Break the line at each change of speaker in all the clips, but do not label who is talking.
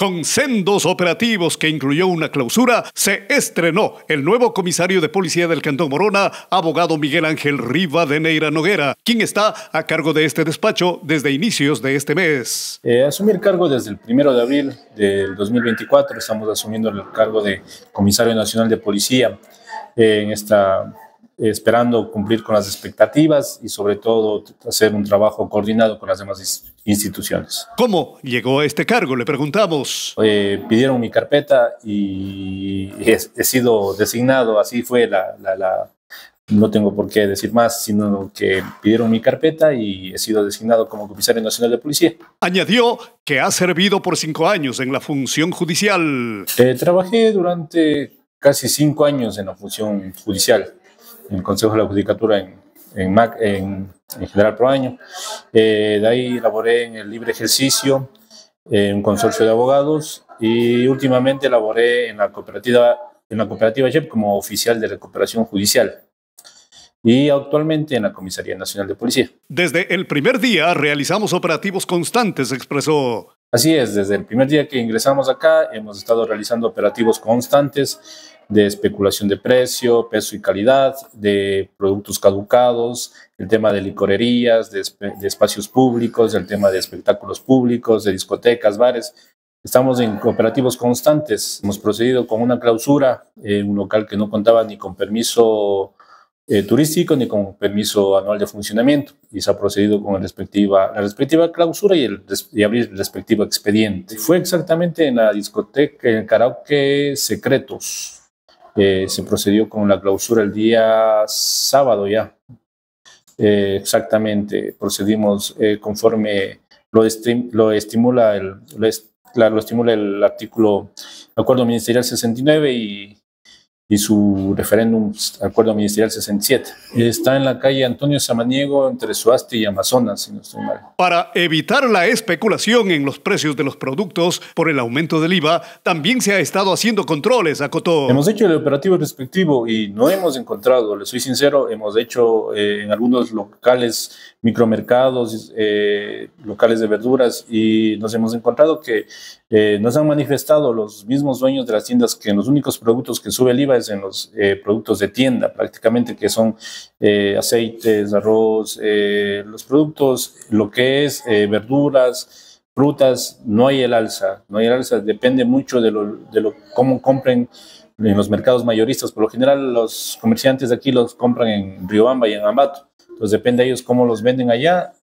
Con sendos operativos que incluyó una clausura, se estrenó el nuevo comisario de policía del Cantón Morona, abogado Miguel Ángel Rivadeneira Noguera, quien está a cargo de este despacho desde inicios de este mes.
Asumí el cargo desde el 1 de abril del 2024. Estamos asumiendo el cargo de comisario nacional de policía esperando cumplir con las expectativas y sobre todo hacer un trabajo coordinado con las demás instituciones.
¿Cómo llegó a este cargo? Le preguntamos.
Pidieron mi carpeta y he sido designado, así fue no tengo por qué decir más, sino que pidieron mi carpeta y he sido designado como comisario nacional de policía.
Añadió que ha servido por 5 años en la función judicial.
Trabajé durante casi 5 años en la función judicial, en el Consejo de la Judicatura en General Proaño. De ahí laboré en el libre ejercicio, en un consorcio de abogados, y últimamente laboré en la cooperativa JEP como oficial de recuperación judicial. Y actualmente en la Comisaría Nacional de Policía.
Desde el primer día realizamos operativos constantes, expresó.
Así es, desde el primer día que ingresamos acá hemos estado realizando operativos constantes de especulación de precio, peso y calidad, de productos caducados, el tema de licorerías, de espacios públicos, el tema de espectáculos públicos, de discotecas, bares. Estamos en operativos constantes. Hemos procedido con una clausura en un local que no contaba ni con permiso turístico ni con permiso anual de funcionamiento, y se ha procedido con la respectiva clausura y abrir el respectivo expediente. Fue exactamente en la discoteca, en el karaoke Secretos. Se procedió con la clausura el día sábado ya. Exactamente, procedimos conforme lo estimula el acuerdo ministerial 69 y su referéndum, acuerdo ministerial 67. Está en la calle Antonio Samaniego, entre Suaste y Amazonas, si no estoy mal.
Para evitar la especulación en los precios de los productos por el aumento del IVA, también se ha estado haciendo controles, acotó.
Hemos hecho el operativo respectivo y no hemos encontrado, le soy sincero, hemos hecho en algunos locales, micromercados, locales de verduras, y nos hemos encontrado que nos han manifestado los mismos dueños de las tiendas que en los únicos productos que sube el IVA es en los productos de tienda, prácticamente, que son aceites, arroz, los productos, lo que es verduras, frutas, no hay el alza, depende mucho de cómo compren en los mercados mayoristas. Por lo general los comerciantes de aquí los compran en Riobamba y en Ambato, entonces depende de ellos cómo los venden allá,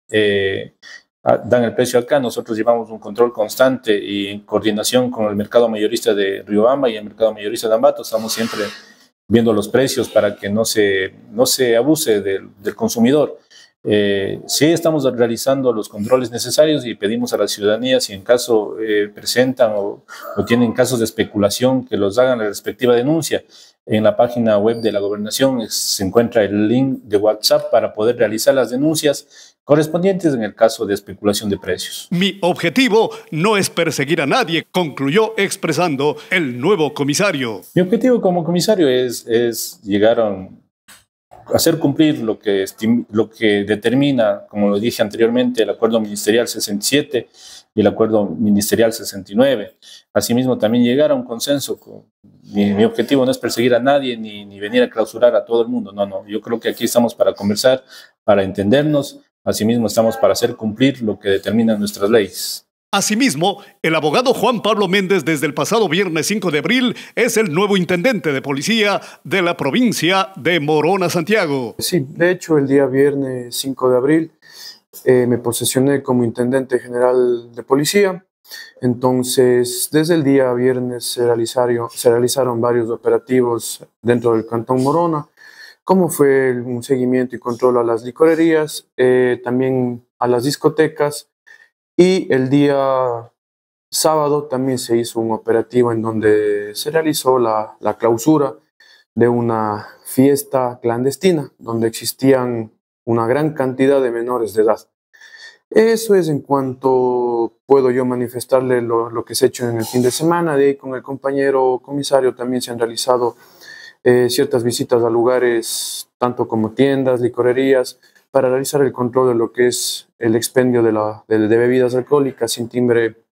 dan el precio acá. Nosotros llevamos un control constante y en coordinación con el mercado mayorista de Riobamba y el mercado mayorista de Ambato. Estamos siempre viendo los precios para que no se abuse del consumidor. Sí estamos realizando los controles necesarios y pedimos a la ciudadanía, si en caso presentan o tienen casos de especulación, que los hagan la respectiva denuncia. En la página web de la Gobernación se encuentra el link de WhatsApp para poder realizar las denuncias correspondientes en el caso de especulación de precios.
Mi objetivo no es perseguir a nadie, concluyó expresando el nuevo comisario.
Mi objetivo como comisario es llegar a hacer cumplir lo que determina, como lo dije anteriormente, el acuerdo ministerial 67 y el acuerdo ministerial 69. Asimismo, también llegar a un consenso. Mi objetivo no es perseguir a nadie ni venir a clausurar a todo el mundo. No. Yo creo que aquí estamos para conversar, para entendernos. Asimismo, estamos para hacer cumplir lo que determinan nuestras leyes.
Asimismo, el abogado Juan Pablo Méndez, desde el pasado viernes 5 de abril, es el nuevo intendente de policía de la provincia de Morona, Santiago.
Sí, de hecho, el día viernes 5 de abril me posesioné como intendente general de policía. Entonces, desde el día viernes se realizaron varios operativos dentro del Cantón Morona, como fue un seguimiento y control a las licorerías, también a las discotecas. Y el día sábado también se hizo un operativo en donde se realizó la clausura de una fiesta clandestina, donde existían una gran cantidad de menores de edad. Eso es en cuanto puedo yo manifestarle lo que se ha hecho en el fin de semana. De ahí con el compañero comisario también se han realizado ciertas visitas a lugares, tanto como tiendas, licorerías, para realizar el control de lo que es el expendio de bebidas alcohólicas sin timbre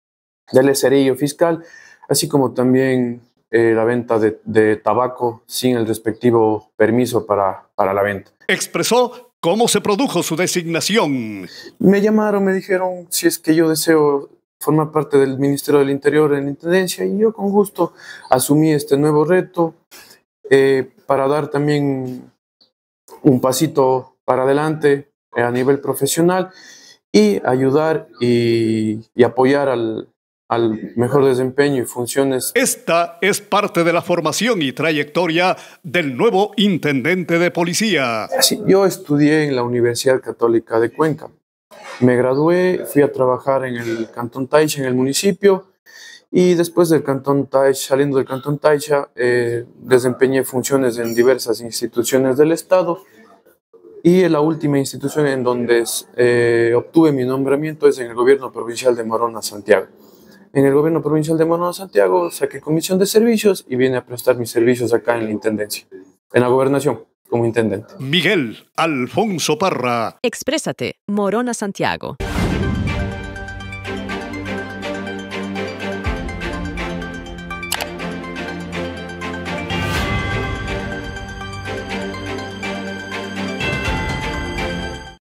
del cerillo fiscal, así como también la venta de tabaco sin el respectivo permiso para la venta.
Expresó cómo se produjo su designación.
Me llamaron, me dijeron si es que yo deseo formar parte del Ministerio del Interior en la Intendencia, y yo con gusto asumí este nuevo reto para dar también un pasito para adelante a nivel profesional y ayudar y apoyar al mejor desempeño y funciones.
Esta es parte de la formación y trayectoria del nuevo intendente de policía.
Sí, yo estudié en la Universidad Católica de Cuenca. Me gradué, fui a trabajar en el Cantón Taixa, en el municipio, y después del Cantón Taixa, saliendo del Cantón Taixa, desempeñé funciones en diversas instituciones del Estado, y la última institución en donde obtuve mi nombramiento es en el Gobierno Provincial de Morona, Santiago. En el Gobierno Provincial de Morona, Santiago, saqué comisión de servicios y vine a prestar mis servicios acá en la Intendencia, en la Gobernación, como intendente.
Miguel Alfonso Parra.
Exprésate, Morona, Santiago.